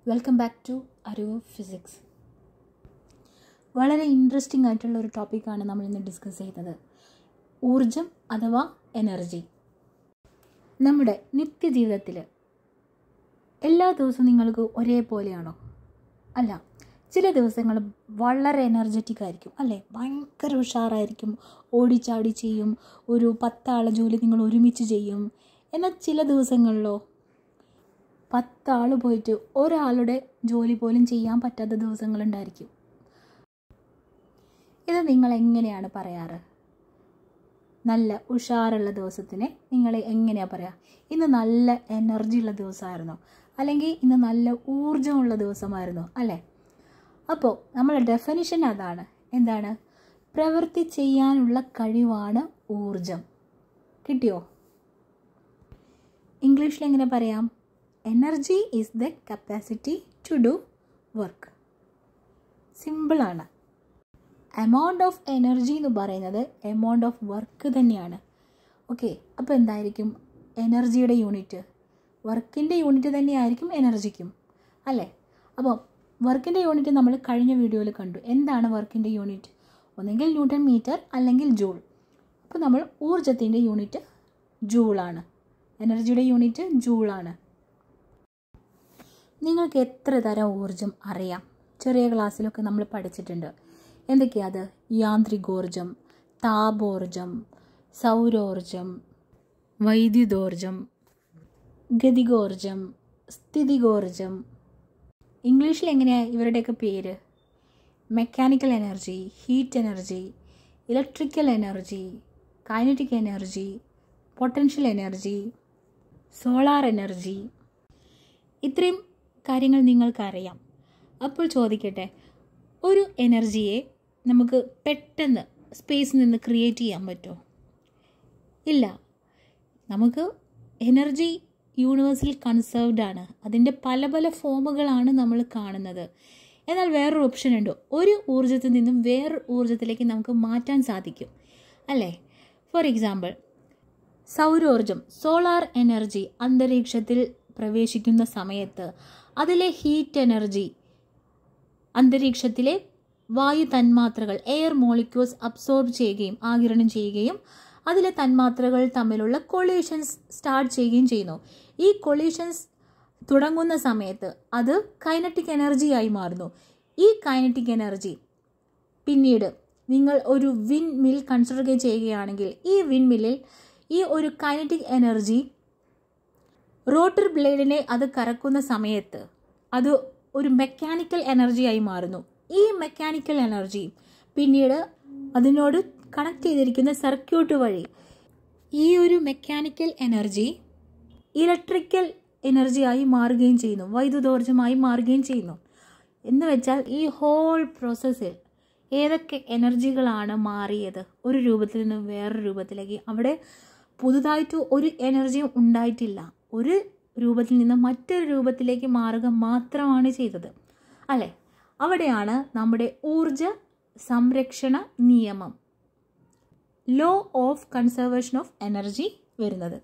Welcome back to Arivu Physics. വളരെ interesting ആയിട്ടുള്ള ഒരു ടോപ്പിക്കാണ് നമ്മൾ ഇന്ന് ഡിസ്കസ് ചെയ്യുന്നത്. ഊർജം അഥവാ എനർജി. നമ്മുടെ നിത്യജീവിതത്തിൽ എല്ലാ ദിവസവും നിങ്ങൾക്ക് ഒരേപോലെയാണോ? അല്ല, ചില ദിവസങ്ങൾ വളരെ എനർജറ്റിക് ആയിരിക്കും അല്ലേ, ഭയങ്കര ഉഷാറായിരിക്കും, ഓടിച്ചാടി ചെയ്യും, ഒരു 10 ആളെ ജോലി നിങ്ങൾ ഒരുമിച്ച് ചെയ്യും. എന്നാൽ ചില ദിവസങ്ങളിലോ 10 ആൾ പോയിട്ട് ഒരാളുടെ ജോലി പോലും ചെയ്യാൻ പറ്റാത്ത ദിവസങ്ങളുണ്ടായിരിക്കും. ഇത് നിങ്ങൾ എങ്ങനെയാണ് പറയാറ്? നല്ല ഉഷാറുള്ള ദിവസത്തിനെ നിങ്ങൾ എങ്ങനെയാണ് പറയുക? ഇന്ന് നല്ല എനർജി ഉള്ള ദിവസമായിരുന്നോ, അല്ലെങ്കിൽ ഇന്ന് നല്ല ഊർജ്ജമുള്ള ദിവസമായിരുന്നോ അല്ലേ? അപ്പോൾ നമ്മളെ ഡെഫിനിഷൻ അതാണ്. എന്താണ്? പ്രവൃത്തി ചെയ്യാനുള്ള കഴിവാണ് ഊർജം. കിട്ടിയോ? ഇംഗ്ലീഷിൽ എങ്ങനെ പറയാം? Energy is the capacity to do work. സിമ്പിളാണ്. എമൗണ്ട് ഓഫ് എനർജി എന്ന് പറയുന്നത് എമൗണ്ട് ഓഫ് വർക്ക് തന്നെയാണ്. ഓക്കെ, അപ്പോൾ എന്തായിരിക്കും എനർജിയുടെ യൂണിറ്റ്? വർക്കിൻ്റെ യൂണിറ്റ് തന്നെയായിരിക്കും എനർജിക്കും അല്ലേ? അപ്പോൾ വർക്കിൻ്റെ യൂണിറ്റ് നമ്മൾ കഴിഞ്ഞ വീഡിയോയിൽ കണ്ടു. എന്താണ് വർക്കിൻ്റെ യൂണിറ്റ്? ഒന്നെങ്കിൽ ന്യൂട്ടൺ മീറ്റർ അല്ലെങ്കിൽ ജൂൾ. അപ്പോൾ നമ്മൾ ഊർജത്തിൻ്റെ യൂണിറ്റ് ജൂളാണ്, എനർജിയുടെ യൂണിറ്റ് ജൂളാണ്. നിങ്ങൾക്ക് എത്ര തരം ഊർജം അറിയാം? ചെറിയ ക്ലാസ്സിലൊക്കെ നമ്മൾ പഠിച്ചിട്ടുണ്ട്. എന്തൊക്കെയാണ് അത്? യാന്ത്രികോർജം, താപോർജം, സൗരോർജം, വൈദ്യുതോർജം, ഗതികോർജം, സ്ഥിതികോർജം. ഇംഗ്ലീഷിൽ എങ്ങനെയാണ് ഇവരുടെയൊക്കെ പേര്? Mechanical energy, heat energy, electrical energy, kinetic energy, potential energy, solar energy. ഇത്രയും കാര്യങ്ങൾ നിങ്ങൾക്കറിയാം. അപ്പോൾ ചോദിക്കട്ടെ, ഒരു എനർജിയെ നമുക്ക് പെട്ടെന്ന് സ്പേസിൽ നിന്ന് ക്രിയേറ്റ് ചെയ്യാൻ പറ്റുമോ? ഇല്ല. നമുക്ക് എനർജി യൂണിവേഴ്സിൽ കൺസേർവ്ഡ് ആണ്. അതിൻ്റെ പല പല ഫോമുകളാണ് നമ്മൾ കാണുന്നത്. എന്നാൽ വേറൊരു ഓപ്ഷൻ ഉണ്ട്. ഒരു ഊർജ്ജത്തിൽ നിന്നും വേറൊരു ഊർജ്ജത്തിലേക്ക് നമുക്ക് മാറ്റാൻ സാധിക്കും അല്ലേ? ഫോർ എക്സാമ്പിൾ, സൗരോർജം, സോളാർ എനർജി അന്തരീക്ഷത്തിൽ പ്രവേശിക്കുന്ന സമയത്ത് അതിലെ ഹീറ്റ് എനർജി അന്തരീക്ഷത്തിലെ വായു തന്മാത്രകൾ, എയർ മോളിക്യൂൾസ് അബ്സോർബ് ചെയ്യുകയും ആഗിരണം ചെയ്യുകയും അതിലെ തന്മാത്രകൾ തമ്മിലുള്ള കൊളീഷൻസ് സ്റ്റാർട്ട് ചെയ്യുകയും ചെയ്യുന്നു. ഈ കൊളീഷൻസ് തുടങ്ങുന്ന സമയത്ത് അത് കൈനറ്റിക് എനർജിയായി മാറുന്നു. ഈ കൈനറ്റിക് എനർജി പിന്നീട് നിങ്ങൾ ഒരു വിൻ മിൽ കൺസിഡർ ചെയ്യുകയാണെങ്കിൽ ഈ വിൻ മില്ലിൽ ഈ ഒരു കൈനറ്റിക് എനർജി റോട്ടർ ബ്ലേഡിനെ അത് കറക്കുന്ന സമയത്ത് അത് ഒരു മെക്കാനിക്കൽ എനർജിയായി മാറുന്നു. ഈ മെക്കാനിക്കൽ എനർജി പിന്നീട് അതിനോട് കണക്ട് ചെയ്തിരിക്കുന്ന സർക്യൂട്ട് വഴി ഈ ഒരു മെക്കാനിക്കൽ എനർജി ഇലക്ട്രിക്കൽ എനർജിയായി മാറുകയും ചെയ്യുന്നു, വൈദ്യുതോർജ്ജമായി മാറുകയും ചെയ്യുന്നു. എന്ന് വെച്ചാൽ ഈ ഹോൾ പ്രോസസ്സിൽ ഏതൊക്കെ എനർജികളാണ് മാറിയത് ഒരു രൂപത്തിൽ നിന്ന് വേറൊരു രൂപത്തിലേക്ക്? അവിടെ പുതുതായിട്ട് ഒരു എനർജിയും ഉണ്ടായിട്ടില്ല. ഒരു രൂപത്തിൽ നിന്ന് മറ്റൊരു രൂപത്തിലേക്ക് മാറുക മാത്രമാണ് ചെയ്തത് അല്ലേ? അവിടെയാണ് നമ്മുടെ ഊർജ സംരക്ഷണ നിയമം, law of conservation of energy വരുന്നത്.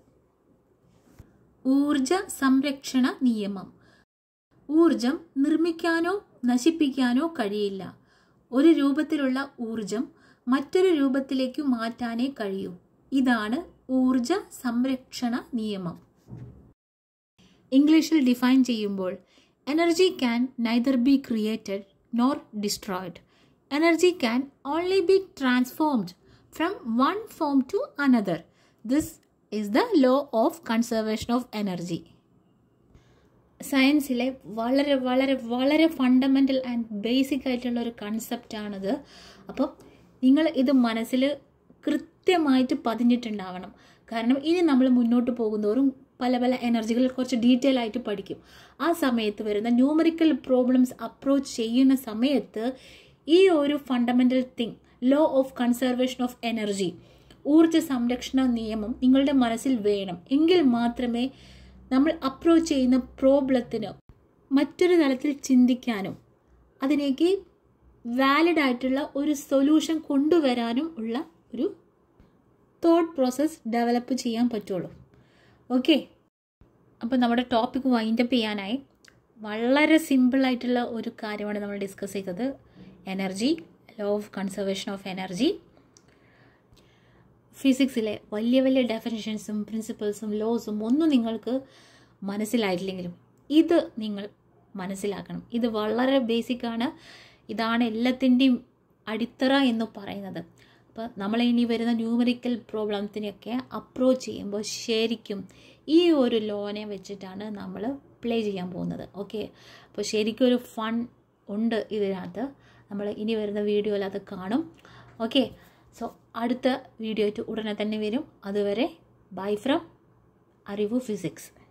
ഊർജ സംരക്ഷണ നിയമം. ഊർജം നിർമ്മിക്കാനോ നശിപ്പിക്കാനോ കഴിയില്ല. ഒരു രൂപത്തിലുള്ള ഊർജം മറ്റൊരു രൂപത്തിലേക്ക് മാറ്റാനേ കഴിയൂ. ഇതാണ് ഊർജ സംരക്ഷണ നിയമം. ഇംഗ്ലീഷിൽ ഡിഫൈൻ ചെയ്യുമ്പോൾ energy can neither be created nor destroyed. Energy can only be transformed from one form to another. This is the law of conservation of energy. സയൻസിലെ വളരെ വളരെ വളരെ ഫണ്ടമെൻ്റൽ ആൻഡ് ബേസിക് ആയിട്ടുള്ള ഒരു കൺസെപ്റ്റാണിത്. അപ്പം നിങ്ങൾ ഇത് മനസ്സിൽ കൃത്യമായിട്ട് പതിഞ്ഞിട്ടുണ്ടാവണം. കാരണം ഇനി നമ്മൾ മുന്നോട്ട് പോകുന്നതോറും പല പല എനർജികൾ കുറച്ച് ഡീറ്റെയിൽ ആയിട്ട് പഠിക്കും. ആ സമയത്ത് വരുന്ന ന്യൂമറിക്കൽ പ്രോബ്ലംസ് അപ്രോച്ച് ചെയ്യുന്ന സമയത്ത് ഈ ഒരു fundamental thing, law of conservation of energy, ഊർജ്ജ സംരക്ഷണ നിയമം നിങ്ങളുടെ മനസ്സിൽ വേണം. എങ്കിൽ മാത്രമേ നമ്മൾ അപ്രോച്ച് ചെയ്യുന്ന പ്രോബ്ലത്തിന് മറ്റൊരു തലത്തിൽ ചിന്തിക്കാനും അതിലേക്ക് വാലിഡ് ആയിട്ടുള്ള ഒരു സൊല്യൂഷൻ കൊണ്ടുവരാനും ഉള്ള ഒരു തോട്ട് പ്രോസസ്സ് ഡെവലപ്പ് ചെയ്യാൻ പറ്റുള്ളൂ. ഓക്കെ, അപ്പോൾ നമ്മുടെ ടോപ്പിക് വൈൻഡപ്പ് ചെയ്യാനായി വളരെ സിമ്പിളായിട്ടുള്ള ഒരു കാര്യമാണ് നമ്മൾ ഡിസ്കസ് ചെയ്തത്. Energy, law of conservation of energy. ഫിസിക്സിലെ വലിയ വലിയ ഡെഫിനിഷൻസും പ്രിൻസിപ്പിൾസും ലോസും ഒന്നും നിങ്ങൾക്ക് മനസ്സിലായിട്ടില്ലെങ്കിലും ഇത് നിങ്ങൾ മനസ്സിലാക്കണം. ഇത് വളരെ ബേസിക്കാണ്. ഇതാണ് എല്ലാത്തിൻ്റെയും അടിത്തറ എന്ന് പറയുന്നത്. അപ്പോൾ നമ്മൾ ഇനി വരുന്ന ന്യൂമറിക്കൽ പ്രോബ്ലംസിനെയൊക്കെ അപ്രോച്ച് ചെയ്യുമ്പോൾ ശരിക്കും ഈ ഒരു ലോനെ വെച്ചിട്ടാണ് നമ്മൾ പ്ലേ ചെയ്യാൻ പോകുന്നത്. ഓക്കെ, അപ്പോൾ ശരിക്കും ഒരു ഫൺ ഉണ്ട് ഇതിനകത്ത്. നമ്മൾ ഇനി വരുന്ന വീഡിയോയിൽ അത് കാണും. ഓക്കെ, സോ അടുത്ത വീഡിയോ ആയിട്ട് ഉടനെ തന്നെ വരും. അതുവരെ ബൈ ഫ്രം അറിവു ഫിസിക്സ്.